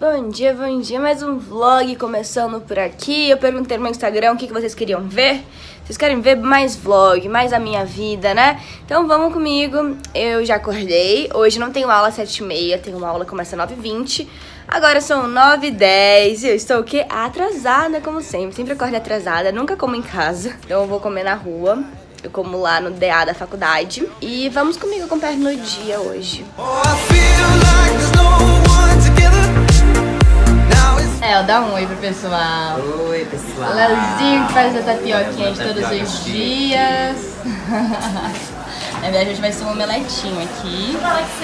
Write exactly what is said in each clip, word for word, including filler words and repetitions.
Bom dia, bom dia, mais um vlog começando por aqui. Eu perguntei no meu Instagram o que, que vocês queriam ver. Vocês querem ver mais vlog, mais a minha vida, né? Então vamos comigo. Eu já acordei, hoje não tenho aula às sete e meia, tenho uma aula que começa às nove e vinte. Agora são nove e dez e eu estou o quê? Atrasada, como sempre. Sempre acordo atrasada, nunca como em casa. Então eu vou comer na rua. Eu como lá no D A da faculdade. E vamos comigo acompanhar no dia hoje. É, ó, dá um oi pro pessoal. Oi, pessoal. Leozinho que faz a tapioquinha de todos os dias. Na verdade, hoje vai ser um omeletinho aqui.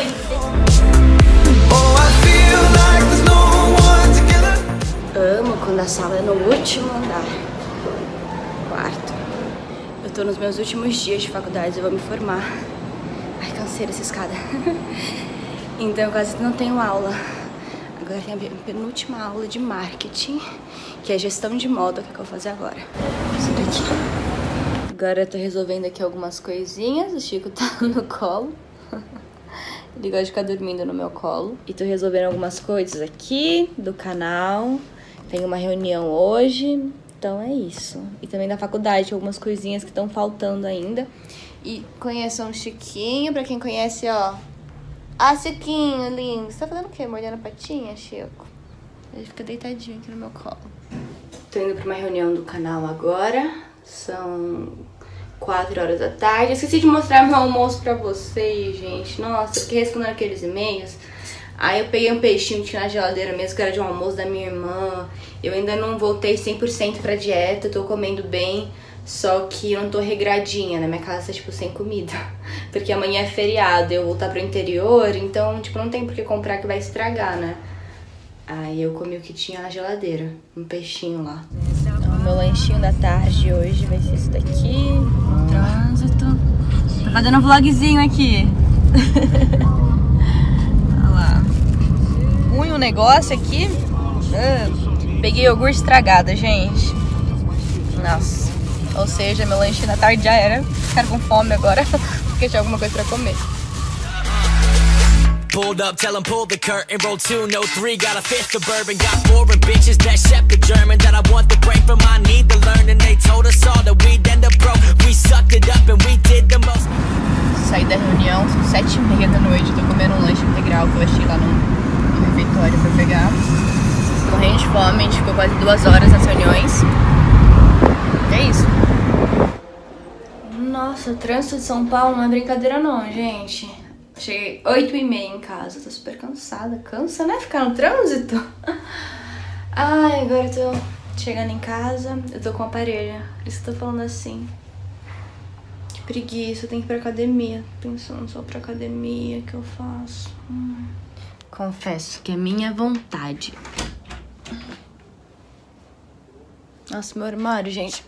Amo quando a sala é no último andar. Quarto. Eu tô nos meus últimos dias de faculdade, eu vou me formar. Ai, canseira essa escada. Então eu quase não tenho aula. Agora tem a penúltima aula de marketing, que é gestão de moda, que é o que eu vou fazer agora. Isso daqui. Agora eu tô resolvendo aqui algumas coisinhas. O Chico tá no colo. Ele gosta de ficar dormindo no meu colo. E tô resolvendo algumas coisas aqui do canal. Tem uma reunião hoje. Então é isso. E também da faculdade, algumas coisinhas que estão faltando ainda. E conheçam o Chiquinho, pra quem conhece, ó. Ah, Chiquinho, lindo. Você tá fazendo o quê? Mordendo a patinha, Chico? Ele fica deitadinho aqui no meu colo. Tô indo pra uma reunião do canal agora. São quatro horas da tarde. Eu esqueci de mostrar meu almoço pra vocês, gente. Nossa, eu fiquei respondendo aqueles e-mails. Aí eu peguei um peixinho que tinha na geladeira mesmo, que era de um almoço da minha irmã. Eu ainda não voltei cem por cento pra dieta, tô comendo bem. Só que eu não tô regradinha, na minha casa tá tipo sem comida. Porque amanhã é feriado, eu vou voltar pro interior, então tipo não tem por que comprar que vai estragar, né? Aí eu comi o que tinha na geladeira, um peixinho lá. Então, o meu lanchinho da tarde hoje vai ser esse daqui. Trânsito. Tô fazendo um vlogzinho aqui. Olha lá. Ruim o negócio aqui. Uh, peguei iogurte estragada, gente. Nossa. Ou seja, meu lanche na tarde já era. Ficar com fome agora, porque tinha alguma coisa pra comer. Pulled up, tell 'em pull the curtain, roll two, no three, got a fifth of bourbon, got foreign bitches that shepherd German, that I want the break from, I need the learn, and they told us all that we'd end up broke, we sucked it up and we did the most. Saí da reunião, são sete e meia da noite, tô comendo um lanche integral que eu achei lá no, no refeitório pra pegar. Morrendo de fome, a gente ficou quase duas horas nas reuniões. É isso. Nossa, o trânsito de São Paulo não é brincadeira não, gente. Cheguei oito e meia em casa, tô super cansada. Cansa, né? Ficar no trânsito. Ai, agora eu tô chegando em casa, eu tô com aparelho. Por isso que eu tô falando assim. Que preguiça, eu tenho que ir pra academia. Pensando só pra academia que eu faço. Hum. Confesso que é minha vontade. Nossa, meu armário, gente.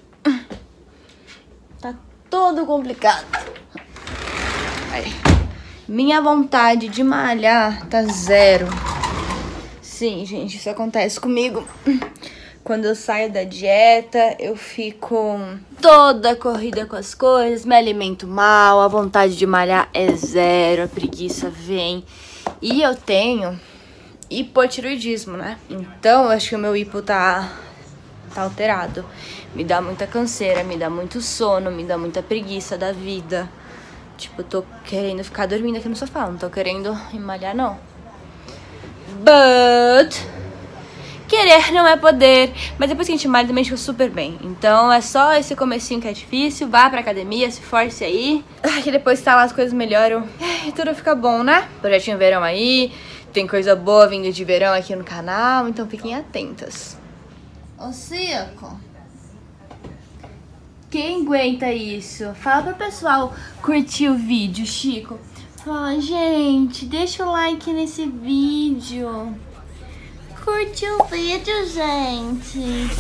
Tá todo complicado. Aí. Minha vontade de malhar tá zero. Sim, gente, isso acontece comigo. Quando eu saio da dieta, eu fico toda corrida com as coisas, me alimento mal, a vontade de malhar é zero, a preguiça vem. E eu tenho hipotiroidismo, né? Então, eu acho que o meu hipo tá... tá alterado. Me dá muita canseira, me dá muito sono, me dá muita preguiça da vida. Tipo, eu tô querendo ficar dormindo aqui no sofá, não tô querendo malhar, não. But... querer não é poder. Mas depois que a gente malha também fica super bem. Então é só esse comecinho que é difícil. Vá pra academia, se force aí. Ai, que depois tá lá as coisas melhoram e tudo fica bom, né? Projetinho verão aí. Tem coisa boa vindo de verão aqui no canal, então fiquem atentas. Ô, Cico, quem aguenta isso? Fala pro pessoal curtir o vídeo, Chico. Fala, gente, deixa o like nesse vídeo. Curte o vídeo, gente.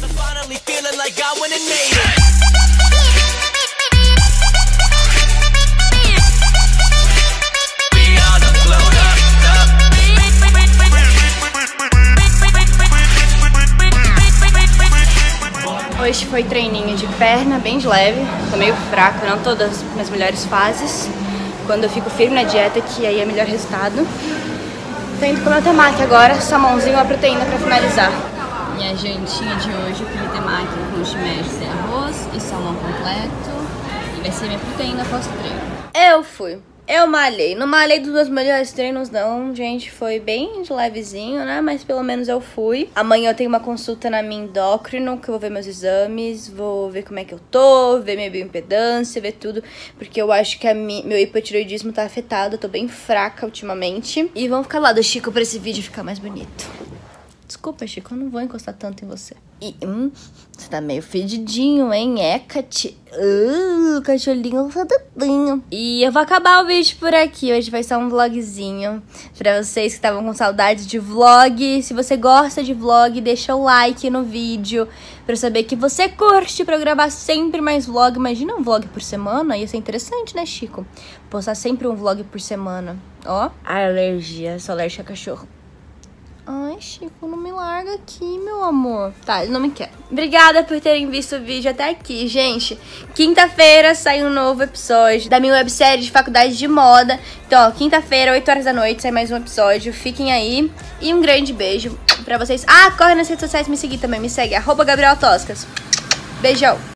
Hoje foi treininho de perna, bem de leve. Tô meio fraca, não todas as minhas melhores fases. Quando eu fico firme na dieta, que aí é melhor resultado. Tô indo comer o temaki agora, salmãozinho, uma proteína pra finalizar. Minha jantinha de hoje, filho temaki com shimeji sem arroz e salmão completo. E vai ser minha proteína pós-treino. Eu fui. Eu malhei. Não malhei dos meus melhores treinos, não, gente. Foi bem de levezinho, né? Mas pelo menos eu fui. Amanhã eu tenho uma consulta na minha endócrino, que eu vou ver meus exames, vou ver como é que eu tô, ver minha bioimpedância, ver tudo. Porque eu acho que a mi... meu hipotireoidismo tá afetado, eu tô bem fraca ultimamente. E vamos ficar lá do Chico pra esse vídeo ficar mais bonito. Desculpa, Chico, eu não vou encostar tanto em você. E, hum, você tá meio fedidinho, hein? É, cati... Uh, cachorrinho fedidinho. E eu vou acabar o vídeo por aqui. Hoje vai ser um vlogzinho pra vocês que estavam com saudade de vlog. Se você gosta de vlog, deixa o like no vídeo pra eu saber que você curte, pra eu gravar sempre mais vlog. Imagina um vlog por semana, ia ser interessante, né, Chico? Postar sempre um vlog por semana. Ó, a alergia, sou alérgica a cachorro. Ai, Chico, não me larga aqui, meu amor. Tá, ele não me quer. Obrigada por terem visto o vídeo até aqui, gente. Quinta-feira sai um novo episódio da minha websérie de faculdade de moda. Então, ó, quinta-feira, oito horas da noite, sai mais um episódio. Fiquem aí. E um grande beijo pra vocês. Ah, corre nas redes sociais me seguir também. Me segue, arroba Gabriel Toscas. Beijão.